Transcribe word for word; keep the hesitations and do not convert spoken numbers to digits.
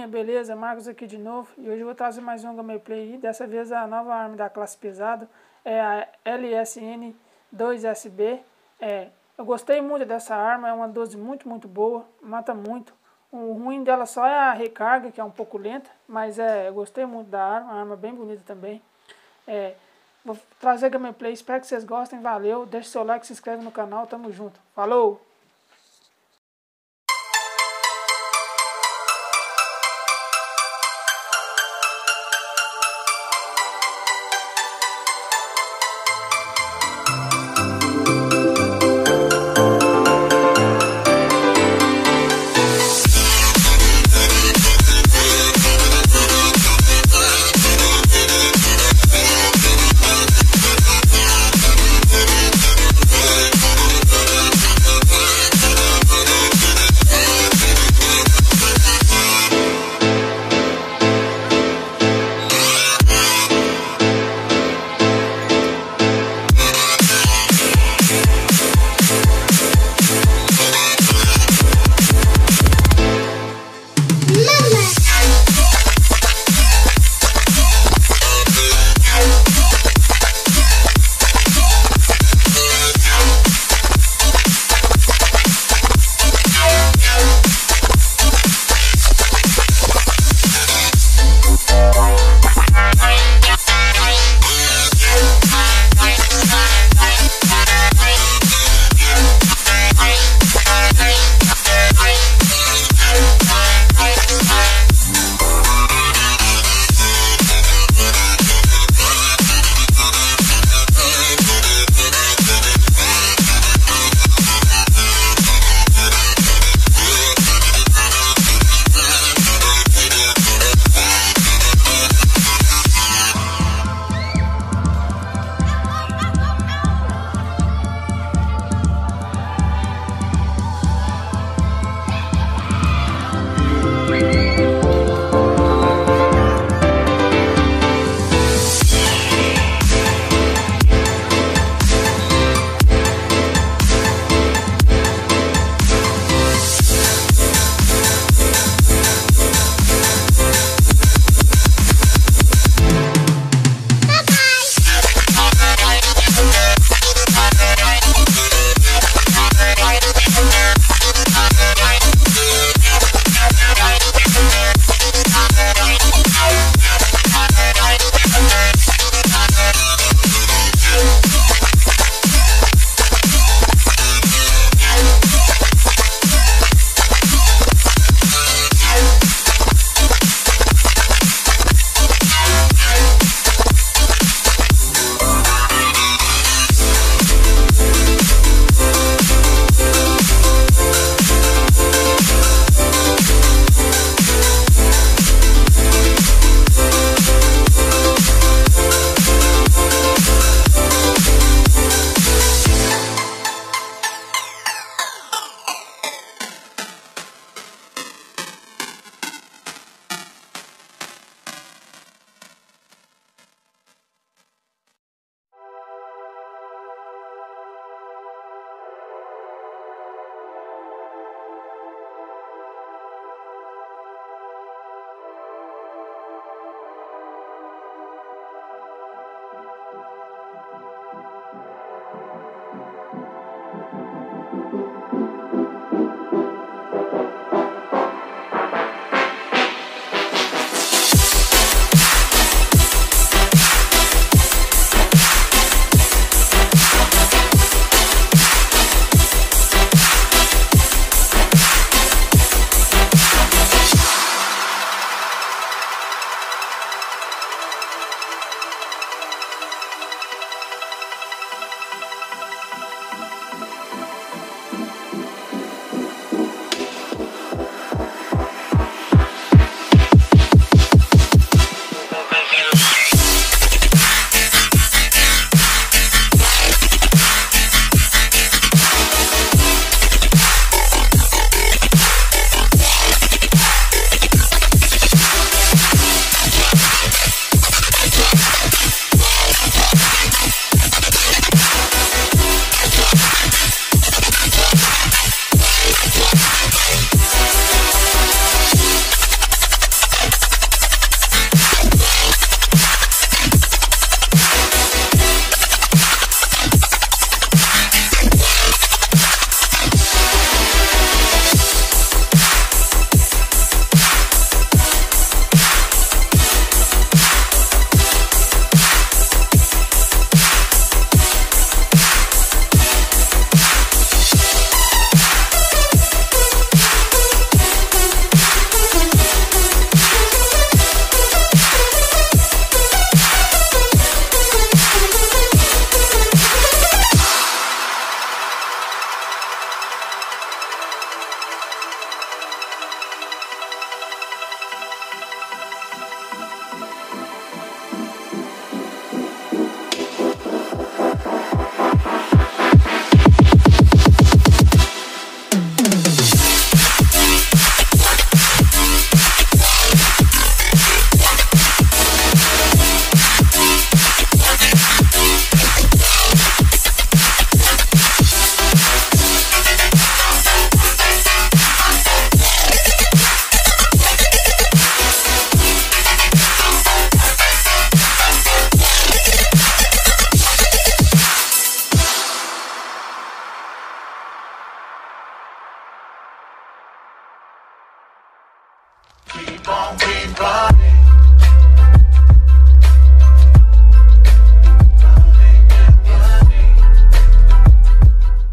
galerinha, beleza? Marcos aqui de novo e hoje eu vou trazer mais um gameplay aí. Dessa vez a nova arma da classe pesada é a L S N dois S B. É, eu gostei muito dessa arma, é uma doze muito muito boa, mata muito. O ruim dela só é a recarga, que é um pouco lenta, mas é, eu gostei muito da arma, uma arma bem bonita também. É, vou trazer gameplay, espero que vocês gostem, valeu, deixa seu like, se inscreve no canal, tamo junto, falou! Keep on, keep on.